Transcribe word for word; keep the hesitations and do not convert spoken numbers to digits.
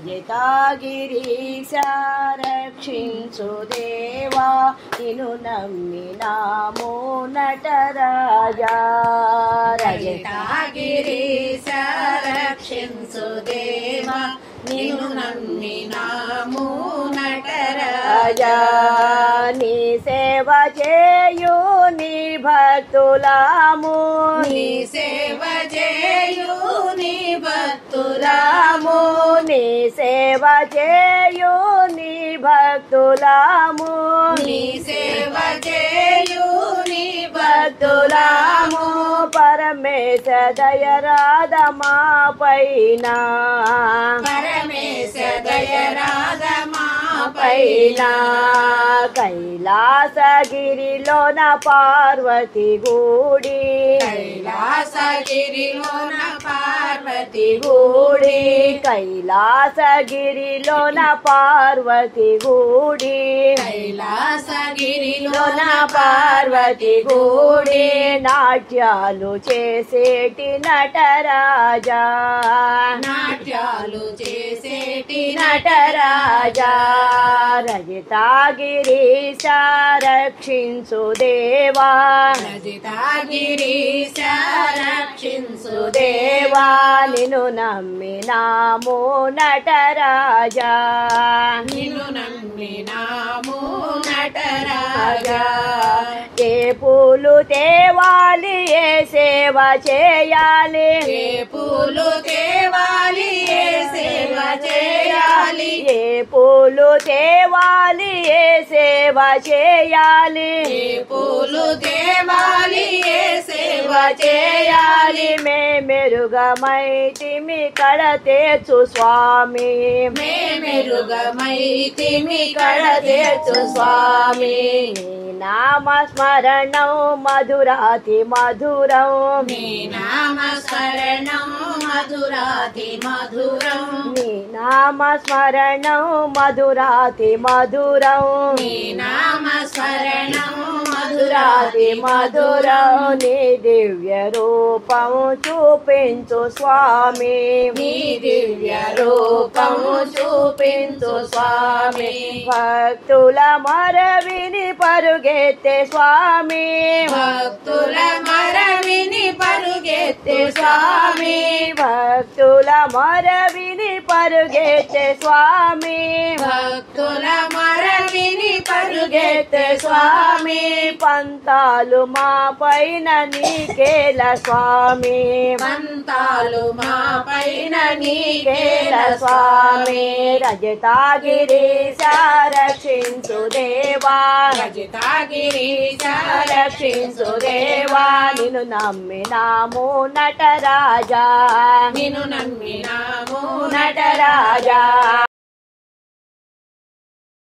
రజతగిరీశ రక్షించు దేవా నిన్ను నమ్మినాము నటరాజా రజతగిరీశ రక్షించు దేవా నిన్ను నమ్మినాము నటరాజా నీ సేవ చేయు నీ భక్తులాము నీ సేవ చేయు నీ భక్తులాము నీ సేవ చేయు నీ భక్తులాము నీ సేవ చేయు నీ భక్తులాము పరమేశ దయరాధ మా పైన పరమేశ దయరాధ మా పైన కైలాసగిరిలోన పార్వతి గూడి కైలాసగిరిలోన పార్వతి గూడి కైలాసగిరిలోన పార్వతి గూడి కైలాసగిరిలోన పార్వతి గూడి నాట్యాలు చేసేటి నటరాజా నాట్యాలు చేసేటి నటరాజా రజతగిరీశ రక్షించు దేవా రజతగిరీశ రక్షించు దేవా నిన్ను నమ్మినాము నటరాజా నిన్ను నమ్మినాము నటరాజా ఏ పూలు తేవాలి ఏ సేవ చేయాలి ఏ పూలు తేవాలి ఏ సేవ చేయాలి ఏ పూలు తేవాలి ఏ సేవ చేయాలి ఏ పూలు తేవాలి ఏ సేవ చేయాలి మే మెరుగమైతిమి కడ తేచు స్వామి మే మెరుగమైతిమి కడ తేచు స్వామి నీ నామ స్మరణం మధురాతి మధురం నీ నామ స్మరణం మధురాతి మధురం నీ నామ స్మరణం మధురాతి మధురం నీ నామ స్మరణం మధురాతి మధురం నీ దివ్య రూపం చూపించు స్వామి నీ దివ్య రూపం చూపించు స్వామి భక్తుల మరవిని పరుగెత్తే స్వామి భక్తుల మరవిని పరుగెత్తే స్వామి భక్తుల మరవిని పరుగెత్తే స్వామి భక్తుల మరవిని పరుగెత్తే స్వామి పంతాలు మా పైన నీకేల స్వామి పంతాలు మా పైన నీకేల స్వామి రజతగిరీశ రక్షించు దేవా రజతగిరీశ రక్షించు దేవా నిన్ను నమ్మినాము నటరాజా నిన్ను నమ్మినాము నటరాజా